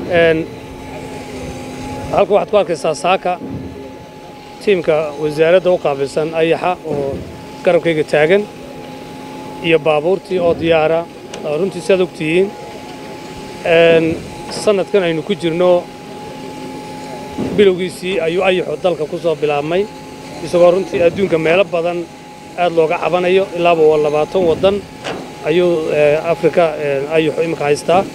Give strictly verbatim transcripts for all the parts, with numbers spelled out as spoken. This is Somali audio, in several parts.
een halka waxaad ku arkaysaa saaka tiimka wasaaradda u qaabilsan ayaxa oo garabkayga taagan iyo baabuurtii oo diyaara runtii sidaad ogtihiin een sanadkan aynu ku jirno bilowgiisii ayuu ayaxu dalka ku soo bilaabmay isagoo runtii adduunka meelo badan aad looga cabanayo ilaa labaatan waddan ayuu Afrika ayaxu imika haystaa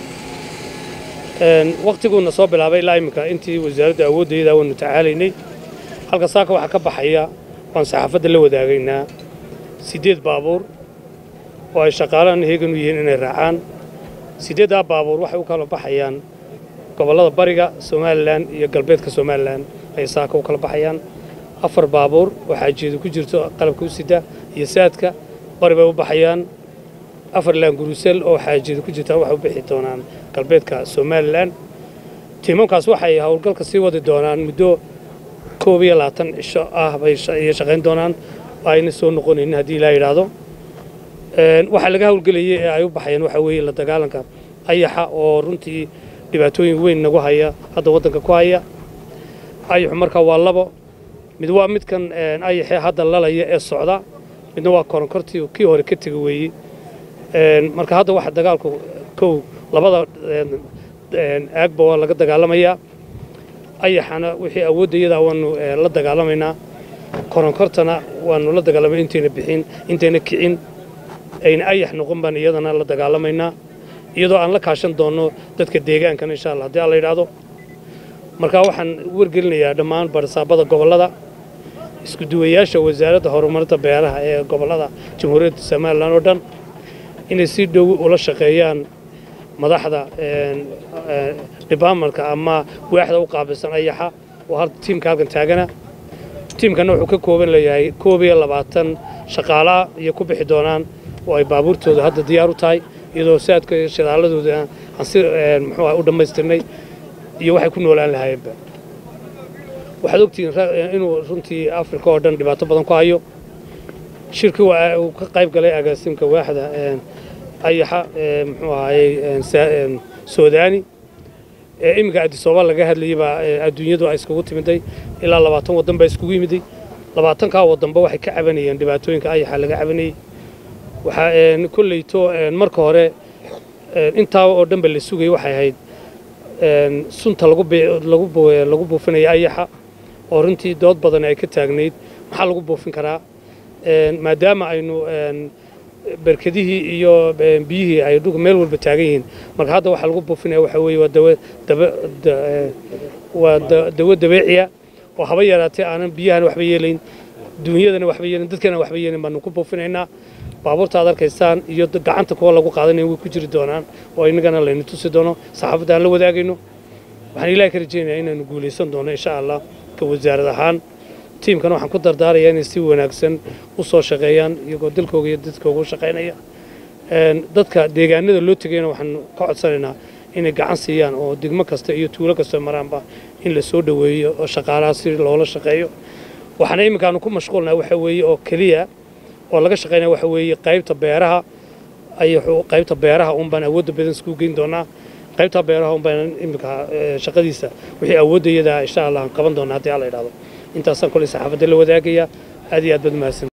een waqtiguna soo bilaabay ilaa imika intii wasaaradda awoodeeda wanu tacaalaynay halka saaka waxa ka baxaya waan saxaafadda la wadaagaynaa sideed baabuur oo ay shaqaalaan heegan u yihiin inay raacaan sideedaa baabuur waxay u kala baxayaan gobollada bariga Somaliland iyo galbeedka Somaliland ay saaka u kala baxayaan afar baabuur waxa jeedo ku jirto qalabka u sida iyo saadka bari bay u baxayaan afar laan gurusel oo xaajeedo ku jirta waxa u bixi doonaan galbeedka Somaliland tiimankaas waxay hawlgalka sii wadi doonaan muddo koob iyo labaatan cisho ah bay shaqayn doonaan ayna soo noqonayeen hadii la yiraahdo een waxa laga hawlgeliyay ee ay u baxayeen waxa weeye la dagaalanka ayaxa oo runtii dhibaatooyin weyn nagu haya hadda wadanka ku haya ayaxu marka waa labo mid waa midkan ayaxa hadda lalaya ee socda midna waa koronkortii kii hore ka tagay weeyii een marka hadda waxa dagaalku koow labada een aagba waa laga dagaalamaya ayaxana wixii awoodayada waanu la dagaalamayna koronkortana waanu la dagaalamay inteena bixin inteena kicin ayna ayax noqon baan iyadana la dagaalamayna iyadoo aan la kaashan doono dadka deegaanka insha Allah hadii la yiraahdo marka waxaan wargelinayaa dhammaan barsaabada gobolada isku duwayaasha wasaaradda horumarinta beeraha ee gobolada Jamhuuriyadda Soomaaliland oo dhan inay si dhow ula shaqeeyaan madaxda een departmentka ama waaxda u qaabilsan ayaxa oo hal tiimka halkan taagana tiimkana wuxuu ka kooban leeyahay koob iyo labaatan shaqaale iyo ku bixi doonaan oo ay baabuurtooda hadda diyaar u tahay iyadoo saadka shaqaaladooda aan si muxuu u dhameystirnay iyo waxay ku noolaan lahaayeen waxaad ogtiin inuu runtii Afrika oo dhan dhibaato badan ku hayo shirki waa uu ka qayb galay agaasimka waaxda een ayaxa muxuu ahaayay Suudaani ee imika Addis Ababa laga hadlayay adduunyadu ay iskugu timiday ilaa labaatan waddan bay iskugu yimiday labaatan ka waddanba waxay ka cabanayeen dhibaatooyinka ayaxa laga cabanayay waxa een kulleeyto marka hore intaa oo dhan ba la sugay waxay ahayd een sunta lagu lagu lagu buufinay ayaxa oo runtii dood badan ay ka taagneed waxa lagu buufin karaa een maadaama aynu een barkadihii iyo biyihii ay dhug meel walba taagan yihiin marka hadda waxa lagu buufinaya waxa weeye waa dawo waa dawo dabeeciya oo haba yaraatay aanan biyahan waxba yeelayn dunyadana waxba yeelayn dadkana waxba yeelayn baan ku buufinaynaa baabuurta aad arkaysaan iyo gacanta kuwa lagu qaadanay way ku jiri doonaan oo inagana la tusi doono saxaafadda aan la wadaagayno waxaan ilaahay ka rajaynayaa inaanu guuleysan doono insha Allah ka wasaarad ahaan tiimkan waxaan ku dardaarayaa inay si wanaagsan u soo shaqeeyaan iyagoo dalkooda iyo dadkooda u shaqeynaya een dadka deegaanada loo tagayna waxaan ka codsanaynaa inay gacan siiyaan oo degmo kasta iyo tuulo kasta maraanba in la soo dhaweeyo oo shaqaalaha si loola shaqeeyo waxaan imikaanu ku mashquulnaa waxa weeye oo kaliya oo laga shaqeynaa waxa weeye qaybta beeraha ayaxu qaybta beeraha un baan awood badan isku geyn doonaa qaybta beeraha un baan imika shaqadiisa wixii awoodayada insha Allah qaban doonaa hadii la yiraahdo intaas aan kulli saxaafadda la wadaagaya aad iyo aad bad mahadsan